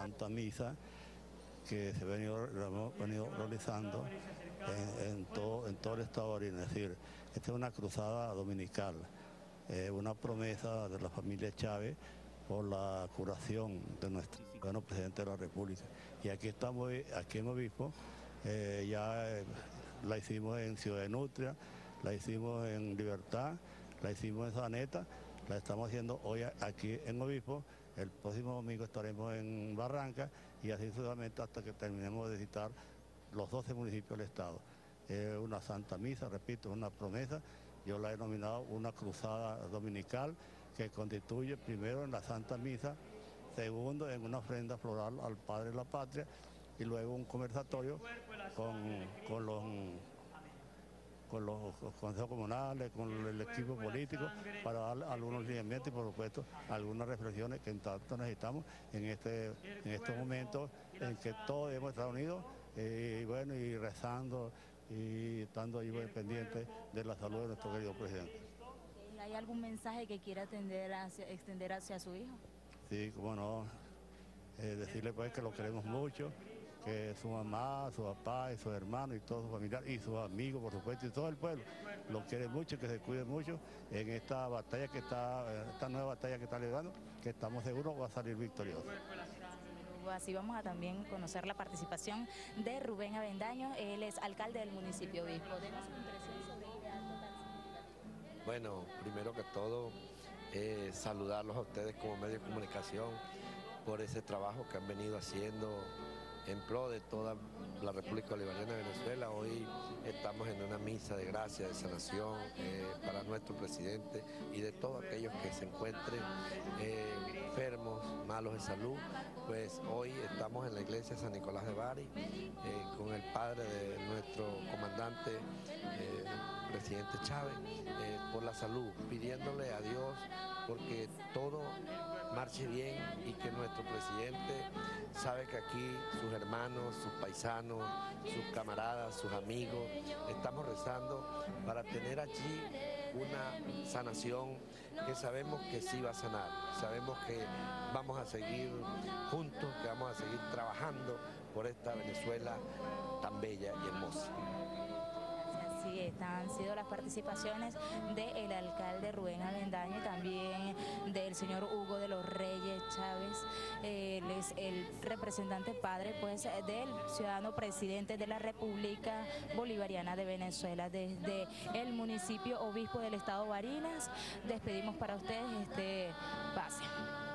Santa Misa que hemos venido realizando en todo el estado de Barinas. Es decir, esta es una cruzada dominical, una promesa de la familia Chávez por la curación de nuestro bueno presidente de la República. Y aquí estamos, aquí en Obispo, la hicimos en Ciudad de Nutria, la hicimos en Libertad, la hicimos en Saneta, la estamos haciendo hoy aquí en Obispo. El próximo domingo estaremos en Barranca y así sucesivamente hasta que terminemos de visitar los 12 municipios del estado. Una Santa Misa, repito, una promesa. Yo la he denominado una cruzada dominical que constituye primero en la Santa Misa, segundo en una ofrenda floral al Padre de la Patria y luego un conversatorio con los consejos comunales, con el equipo político, para dar algunos lineamientos y por supuesto algunas reflexiones que en tanto necesitamos en estos momentos en que todos debemos estar unidos y rezando y estando ahí pendientes de la salud de nuestro querido presidente. ¿Hay algún mensaje que quiera extender hacia su hijo? Sí, cómo no, decirle pues que lo queremos mucho, que su mamá, su papá y sus hermanos y todos sus familiares y sus amigos, por supuesto, y todo el pueblo lo quiere mucho, que se cuide mucho en esta batalla esta nueva batalla que está liderando, que estamos seguros va a salir victorioso. Así vamos a también conocer la participación de Rubén Avendaño, él es alcalde del municipio Obispo. Denos su impresión sobre este acto tan significativo. Bueno, primero que todo, saludarlos a ustedes como medio de comunicación por ese trabajo que han venido haciendo en pro de toda la República Bolivariana de Venezuela. Hoy estamos en una misa de gracia, de sanación para nuestro presidente y de todos aquellos que se encuentren enfermos, malos de salud. Pues hoy estamos en la iglesia San Nicolás de Bari con el padre de nuestro comandante, presidente Chávez, por la salud, pidiéndole a Dios porque todo marche bien y que nuestro presidente sabe que aquí sus hermanos, sus paisanos, sus camaradas, sus amigos, estamos rezando para tener allí una sanación que sabemos que sí va a sanar, sabemos que vamos a seguir juntos, que vamos a seguir trabajando por esta Venezuela tan bella y hermosa. Sí, estas han sido las participaciones del alcalde Rubén Avendaño y también del señor Hugo de los Reyes Chávez. Él es el representante padre pues del ciudadano presidente de la República Bolivariana de Venezuela. Desde el municipio Obispo del estado Barinas despedimos para ustedes este pase.